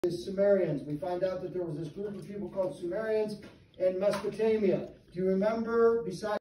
is Sumerians. We find out that there was this group of people called Sumerians in Mesopotamia. Do you remember, besides